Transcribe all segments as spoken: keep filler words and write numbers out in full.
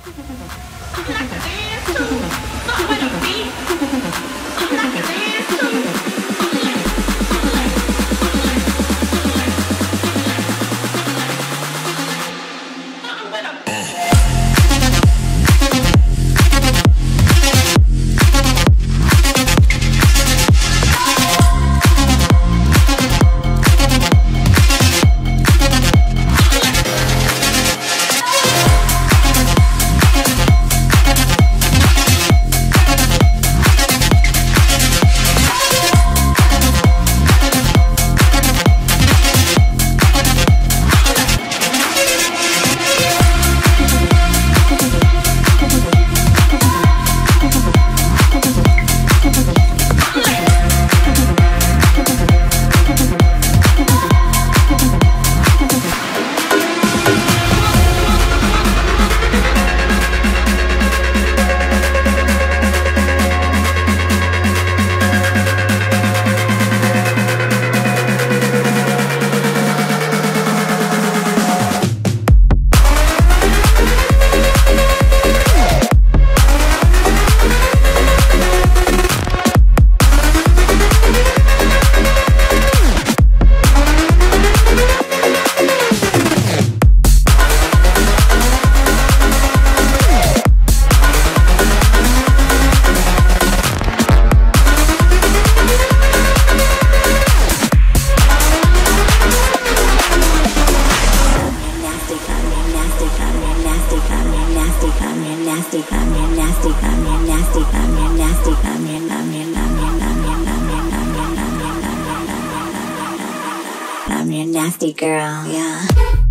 I'm your nasty girl, yeah.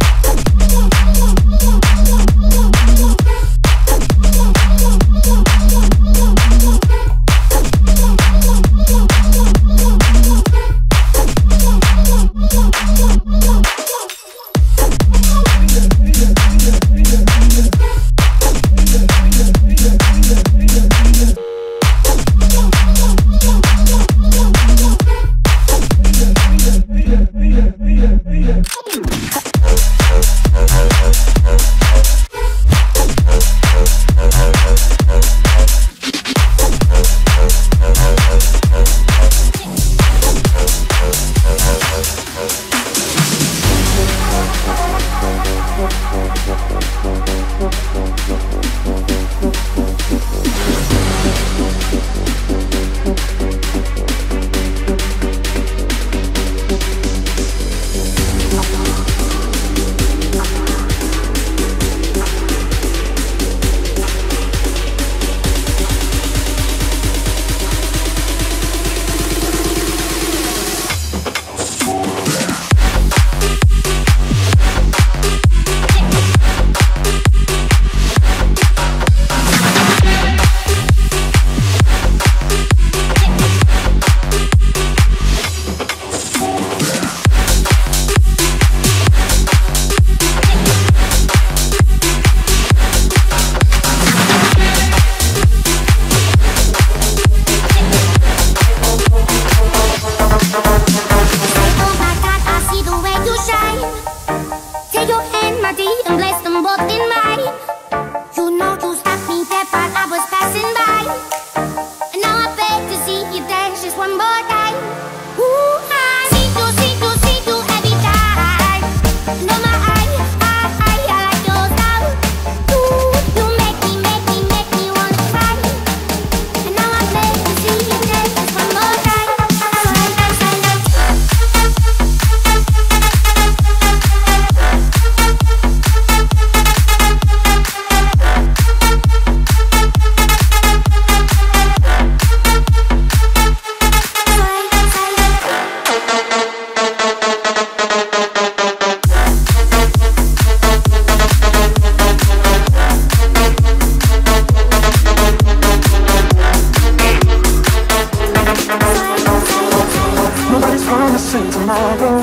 Tomorrow,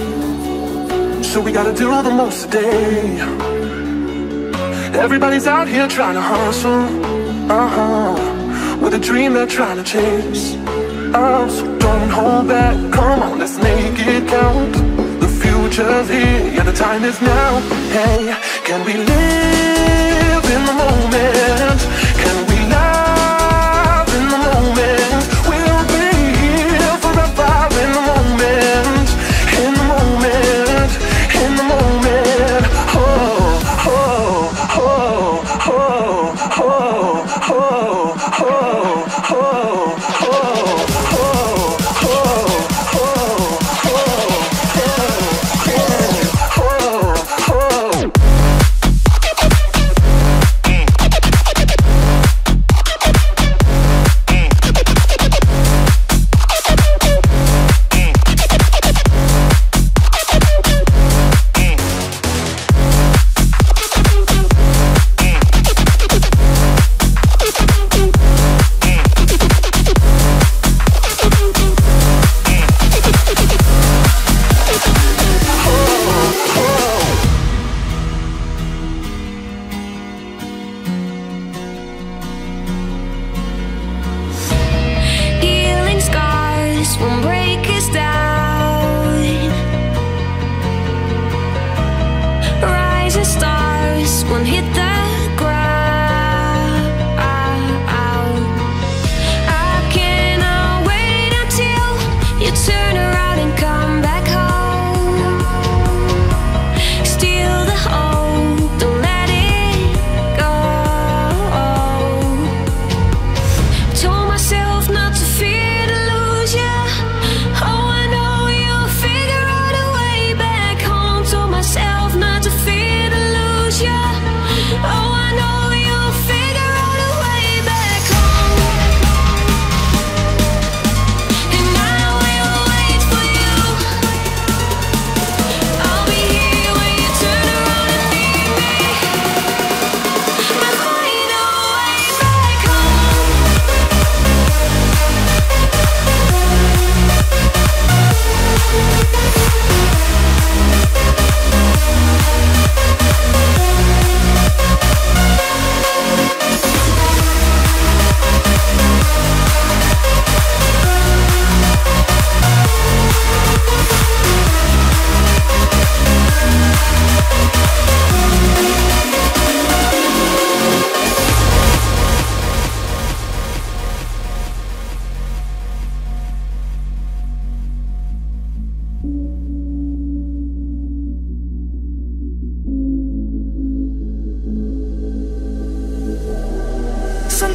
so we gotta do the most today. Everybody's out here trying to hustle, uh-huh, with a dream they're trying to chase. Oh, so don't hold back, come on, let's make it count. The future's here, yeah, the time is now. Hey, can we live in the moment?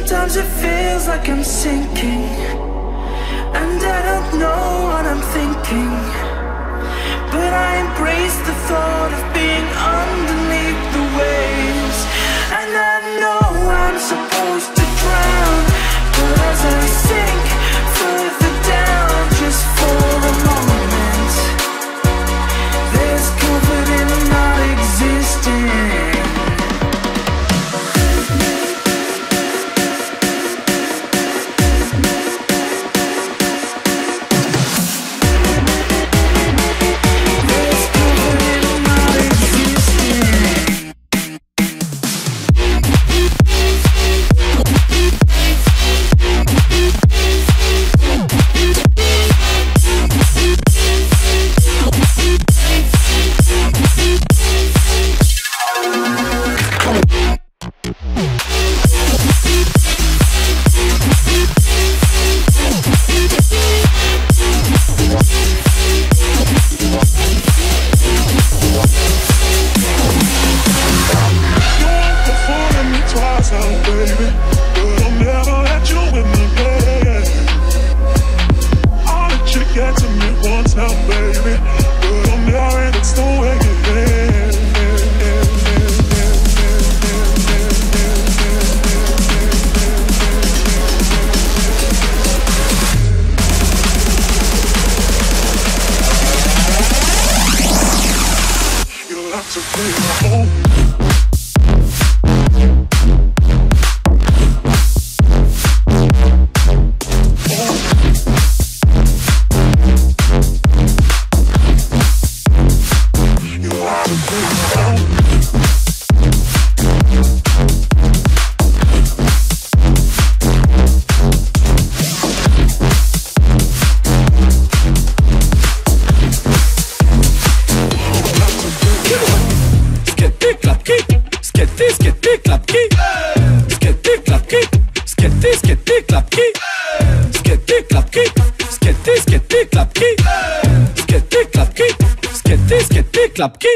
Sometimes it feels like I'm sinking, and I don't know what I'm thinking, but I embrace the thought of being underneath the waves. And I know I'm supposed to drown, but as I sink further down, just for a moment, there's comfort in not existing. Klapki.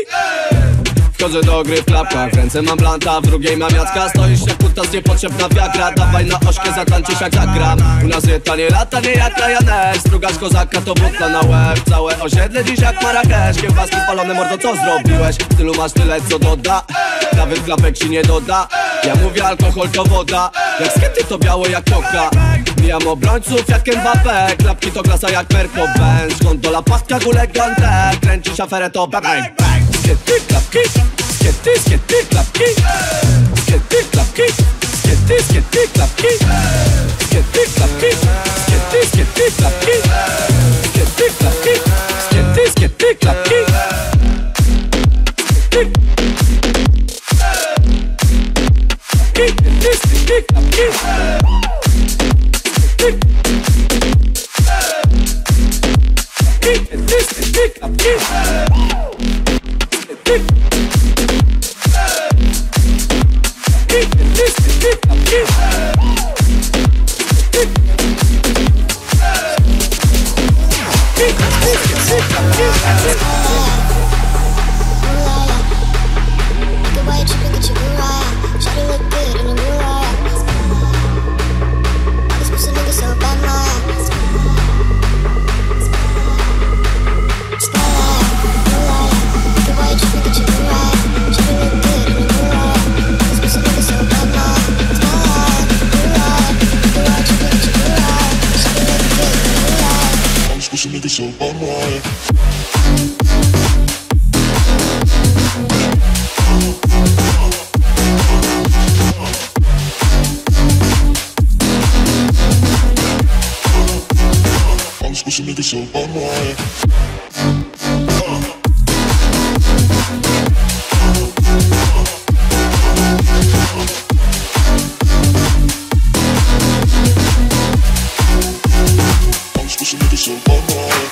Wchodzę do gry w klapkach, w ręce mam blanta, w drugiej mam Jacka. Stoisz jak kutas, niepotrzebna wiagra, dawaj na ośkę, zatańczysz jak zagram. U nas ryta nie lata, nie jak Ryanair, strugasz kozaka to butla na łeb. Całe osiedle dziś jak Marrakesz, kiełbaski spalone, mordo, co zrobiłeś? W tylu masz tyle co doda, nawet klapek ci nie doda. Ja mówię alkohol to woda, jak skiety to białe jak koka. Mijam obrońców jak Mbappé, klapki to klasa jak Merko Benz. Gondola, pastka, gule, gante, kręcisz aferę to bang bang bang. Skiety, klapki, skiety, skiety, klapki. Skiety, klapki, skiety, skiety, klapki. Skiety, klapki, skiety, skiety, klapki. Skiety, klapki, skiety, skiety, klapki. nigga so unwired. I'm supposed to nigga so unwired.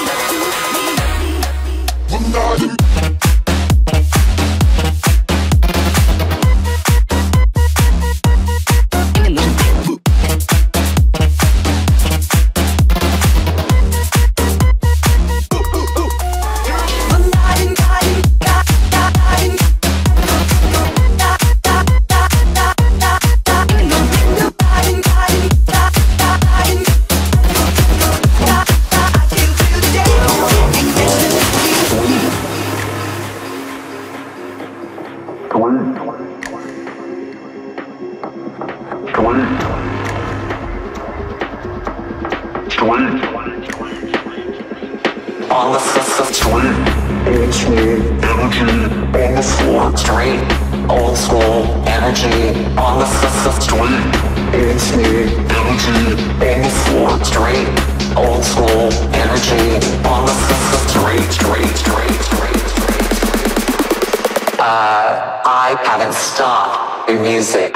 On the fifth street, old school energy. On the fourth street, old school energy. On the fifth street, old school energy. On the fourth street, old school energy. On the fifth street, street, street, street, street. Uh, I haven't stopped the music.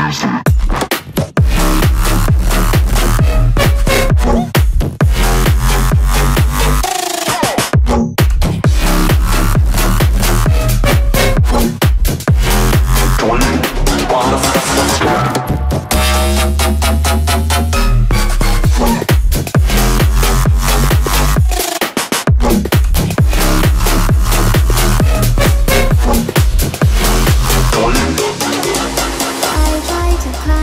I try to climb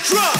drum.